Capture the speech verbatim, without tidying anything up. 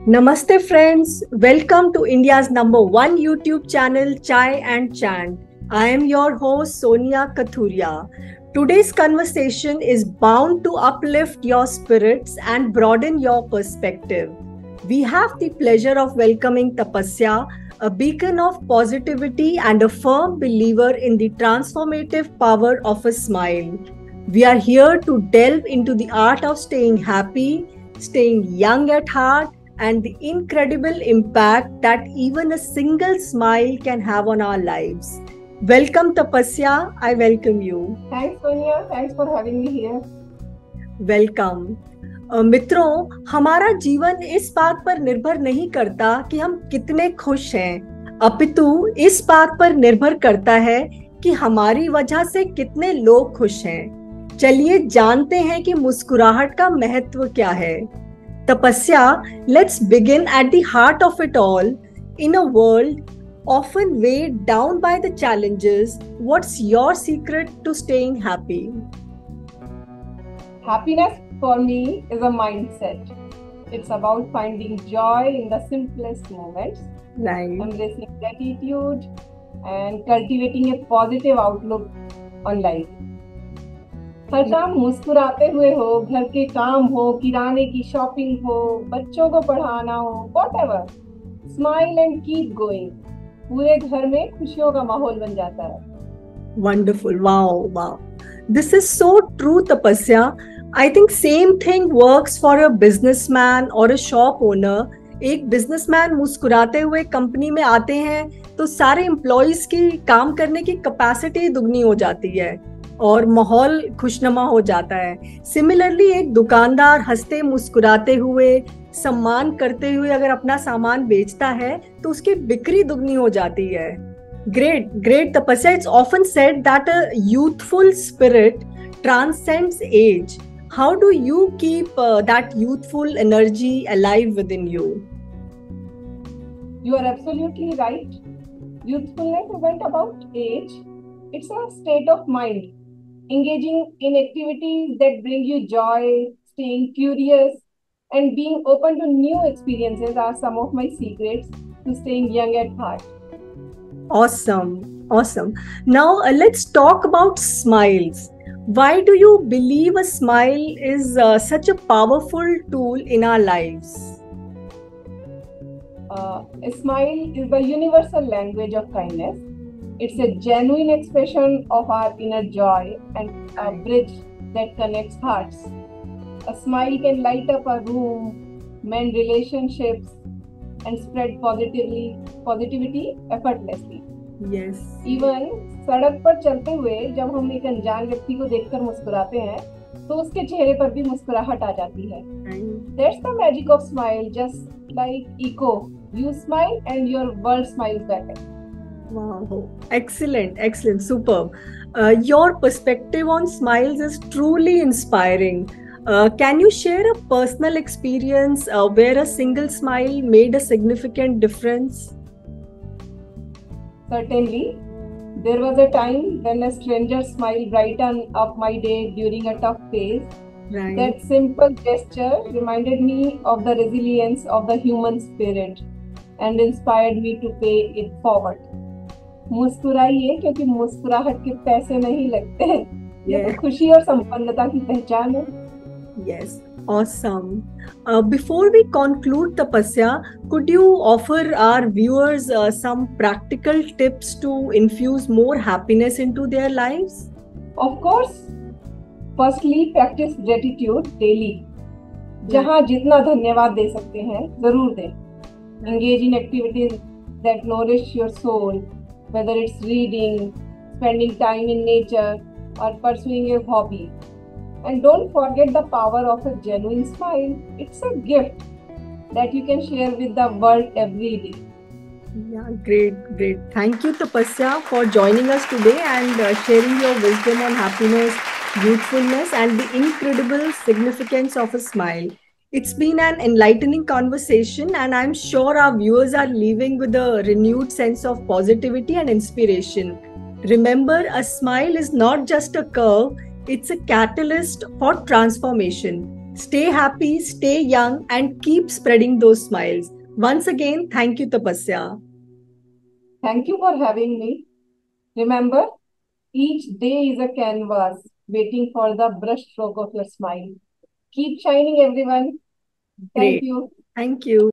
Namaste friends, welcome to India's number one YouTube channel Chai and Chant. I am your host Sonia Kathuria. Today's conversation is bound to uplift your spirits and broaden your perspective. We have the pleasure of welcoming Tapasya, a beacon of positivity and a firm believer in the transformative power of a smile. We are here to delve into the art of staying happy, staying young at heart, and the incredible impact that even a single smile can have on our lives. Welcome Tapasya, I welcome you. Thanks Sonia, thanks for having me here. Welcome. uh, मित्रों, हमारा जीवन इस बात पर निर्भर नहीं करता कि हम कितने खुश हैं, अपितु इस बात पर निर्भर करता है कि हमारी वजह से कितने लोग खुश हैं। चलिए जानते हैं कि मुस्कुराहट का महत्व क्या है। Tapasya, let's begin at the heart of it all. In a world often weighed down by the challenges, what's your secret to staying happy? Happiness for me is a mindset. It's about finding joy in the simplest moments, Right. embracing gratitude, and cultivating a positive outlook on life. हर शाम मुस्कुराते हुए हो, घर के काम हो, किराने की शॉपिंग हो, बच्चों को पढ़ाना हो, whatever, smile and keep going. पूरे घर में खुशियों का माहौल बन जाता है. Wonderful. Wow, wow. This is so true, Tapasya. I think same thing works for a businessman or a shop owner. एक बिजनेसमैन मुस्कुराते हुए कंपनी में आते हैं तो सारे एम्प्लॉइज की काम करने की कैपेसिटी दुगनी हो जाती है और माहौल खुशनुमा हो जाता है। सिमिलरली एक दुकानदार हंसते मुस्कुराते हुए सम्मान करते हुए अगर अपना सामान बेचता है तो उसकी बिक्री दुगनी हो जाती है। Great great tapasya, it's often said that a youthful spirit transcends age. How do you keep that youthful energy alive within you? You are absolutely right. Youthfulness isn't about age. It's a state of mind. Engaging in activities that bring you joy, staying curious, and being open to new experiences are some of my secrets to staying young at heart. Awesome, awesome. Now uh, let's talk about smiles. Why do you believe a smile is uh, such a powerful tool in our lives? Uh, a smile is the universal language of kindness. It's a genuine expression of our inner joy and a bridge that connects hearts. A smile can light up a room, mend relationships, and spread positively positivity effortlessly. Yes. Even सड़क पर चलते हुए जब हम एक अनजान व्यक्ति को देखकर मुस्कुराते हैं तो उसके चेहरे पर भी मुस्कुराहट आ जाती है. That's the magic of smile, just like echo. You smile and your world smiles back. Wow, excellent, excellent, superb. Uh, your perspective on smiles is truly inspiring. Uh, can you share a personal experience uh, where a single smile made a significant difference? Certainly. There was a time when a stranger smile brightened up my day during a tough phase. Right. That simple gesture reminded me of the resilience of the human spirit and inspired me to pay it forward. मुस्कुराइए क्योंकि मुस्कुराहट के पैसे नहीं लगते हैं. ये तो खुशी और संपन्नता की पहचान है. Yes, awesome. Uh, before we conclude, Tapasya, could you offer our viewers uh, some practical tips to infuse more happiness into their lives? Of course. Firstly, practice gratitude daily. जहाँ जितना धन्यवाद दे सकते हैं जरूर दें. Engage in activities that nourish your soul, whether it's reading, spending time in nature, or pursuing a hobby. And don't forget the power of a genuine smile. It's a gift that you can share with the world every day. Yeah, great, great. Thank you, Tapasya, for joining us today and uh, sharing your wisdom on happiness, youthfulness, and the incredible significance of a smile. It's been an enlightening conversation, and I'm sure our viewers are leaving with a renewed sense of positivity and inspiration. Remember, a smile is not just a curve, it's a catalyst for transformation. Stay happy, stay young, and keep spreading those smiles. Once again, thank you, Tapasya. Thank you for having me. Remember, each day is a canvas waiting for the brushstroke of your smile. Keep shining, everyone. Thank Great. you. Thank you.